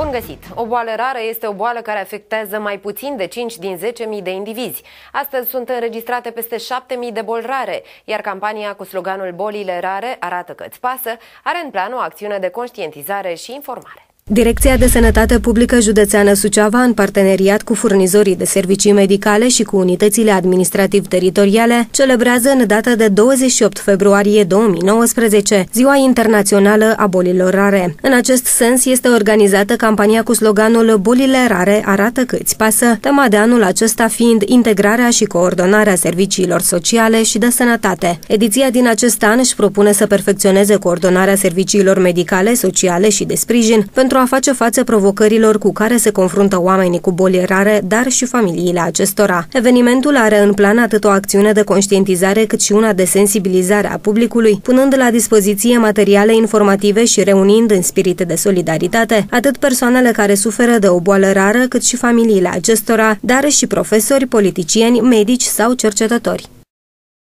Bun găsit! O boală rară este o boală care afectează mai puțin de 5 din 10.000 de indivizi. Astăzi sunt înregistrate peste 7.000 de boli rare, iar campania cu sloganul Bolile rare arată că îți pasă are în plan o acțiune de conștientizare și informare. Direcția de Sănătate Publică Județeană Suceava, în parteneriat cu furnizorii de servicii medicale și cu unitățile administrativ-teritoriale, celebrează în data de 28 februarie 2019 Ziua Internațională a Bolilor Rare. În acest sens este organizată campania cu sloganul Bolile rare arată că îți pasă, tema de anul acesta fiind integrarea și coordonarea serviciilor sociale și de sănătate. Ediția din acest an își propune să perfecționeze coordonarea serviciilor medicale, sociale și de sprijin pentru a face față provocărilor cu care se confruntă oamenii cu boli rare, dar și familiile acestora. Evenimentul are în plan atât o acțiune de conștientizare cât și una de sensibilizare a publicului, punând la dispoziție materiale informative și reunind în spirit de solidaritate atât persoanele care suferă de o boală rară, cât și familiile acestora, dar și profesori, politicieni, medici sau cercetători.